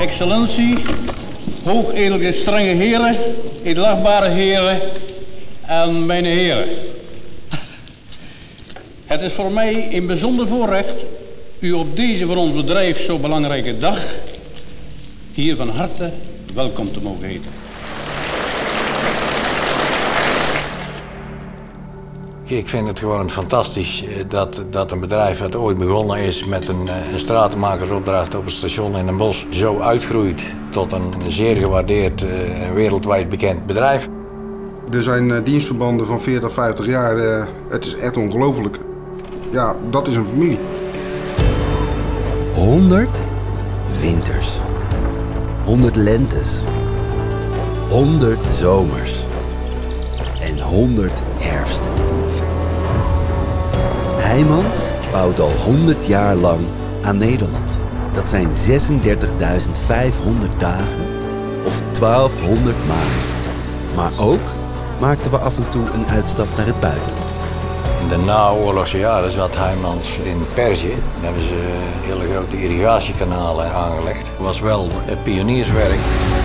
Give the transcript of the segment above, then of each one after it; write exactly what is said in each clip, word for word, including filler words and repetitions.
excellentie, hoogedelige strenge heren, edelachtbare heren en mijn heren. Het is voor mij een bijzonder voorrecht u op deze voor ons bedrijf zo belangrijke dag hier van harte welkom te mogen heten. Ik vind het gewoon fantastisch dat, dat een bedrijf dat ooit begonnen is met een, een stratenmakersopdracht op het station in Den Bosch zo uitgroeit tot een zeer gewaardeerd en wereldwijd bekend bedrijf. Er zijn dienstverbanden van veertig, vijftig jaar. Het is echt ongelooflijk. Ja, dat is een familie. honderd winters. honderd lentes. honderd zomers. En honderd herfsten. Heijmans bouwt al honderd jaar lang aan Nederland. Dat zijn zesendertigduizend vijfhonderd dagen of twaalfhonderd maanden. Maar ook maakten we af en toe een uitstap naar het buitenland. In de naoorlogse jaren zat Heijmans in Perzië. Daar hebben ze hele grote irrigatiekanalen aangelegd. Dat was wel pionierswerk.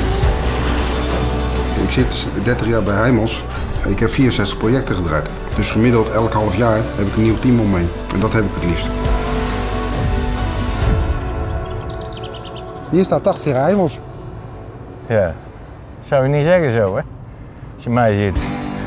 Ik zit dertig jaar bij Heijmans. Ik heb vierenzestig projecten gedraaid. Dus gemiddeld elk half jaar heb ik een nieuw team om me heen. En dat heb ik het liefst. Hier staat tachtig jaar Heijmans. Ja, zou je niet zeggen zo, hè? Als je mij ziet.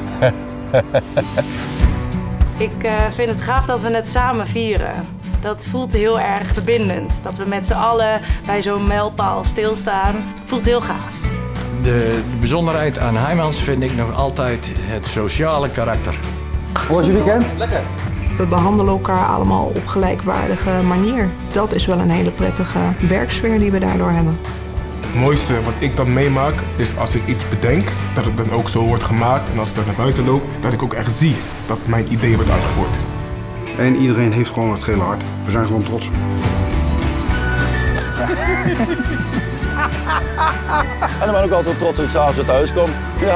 Ik uh, vind het gaaf dat we het samen vieren. Dat voelt heel erg verbindend. Dat we met z'n allen bij zo'n mijlpaal stilstaan. Voelt heel gaaf. De bijzonderheid aan Heijmans vind ik nog altijd het sociale karakter. Hoe was je weekend? Lekker. We behandelen elkaar allemaal op gelijkwaardige manier. Dat is wel een hele prettige werksfeer die we daardoor hebben. Het mooiste wat ik dan meemaak is als ik iets bedenk, dat het dan ook zo wordt gemaakt. En als ik dan naar buiten loop, dat ik ook echt zie dat mijn idee wordt uitgevoerd. En iedereen heeft gewoon het gele hart. We zijn gewoon trots. En dan ben ik ook altijd trots als ik s'avonds weer thuis kom. Ja.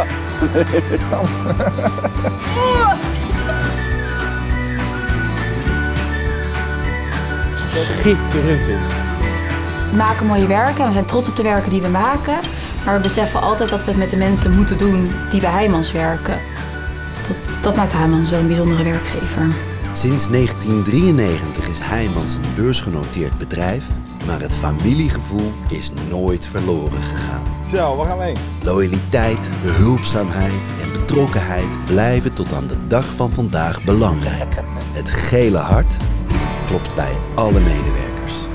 Schitterend is. We maken mooie werken en we zijn trots op de werken die we maken. Maar we beseffen altijd dat we het met de mensen moeten doen die bij Heijmans werken. Dat, dat maakt Heijmans zo'n bijzondere werkgever. Sinds negentien drieënnegentig is Heijmans een beursgenoteerd bedrijf, maar het familiegevoel is nooit verloren gegaan. Zo, waar gaan we heen? Loyaliteit, behulpzaamheid en betrokkenheid blijven tot aan de dag van vandaag belangrijk. Het gele hart klopt bij alle medewerkers.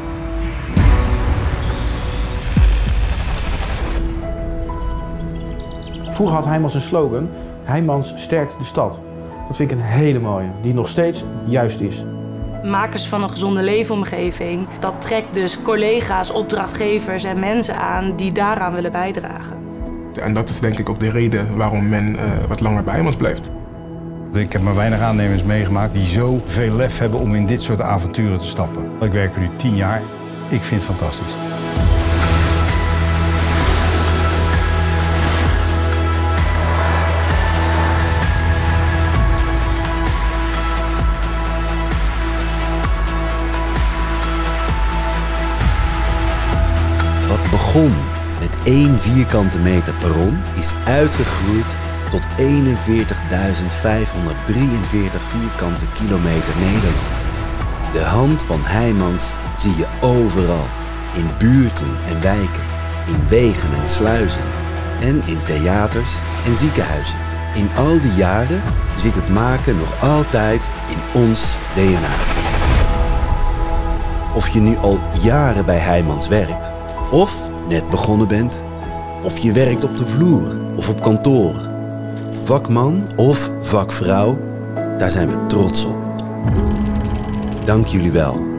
Vroeger had Heijmans een slogan, Heijmans sterkt de stad. Dat vind ik een hele mooie, die nog steeds juist is. Makers van een gezonde leefomgeving, dat trekt dus collega's, opdrachtgevers en mensen aan die daaraan willen bijdragen. En dat is denk ik ook de reden waarom men uh, wat langer bij Heijmans blijft. Ik heb maar weinig aannemers meegemaakt die zo veel lef hebben om in dit soort avonturen te stappen. Ik werk er nu tien jaar. Ik vind het fantastisch. Wat begon met één vierkante meter perron is uitgegroeid tot eenenveertigduizend vijfhonderddrieënveertig vierkante kilometer Nederland. De hand van Heijmans zie je overal. In buurten en wijken, in wegen en sluizen. En in theaters en ziekenhuizen. In al die jaren zit het maken nog altijd in ons D N A. Of je nu al jaren bij Heijmans werkt, of net begonnen bent, of je werkt op de vloer of op kantoor. Vakman of vakvrouw, daar zijn we trots op. Dank jullie wel.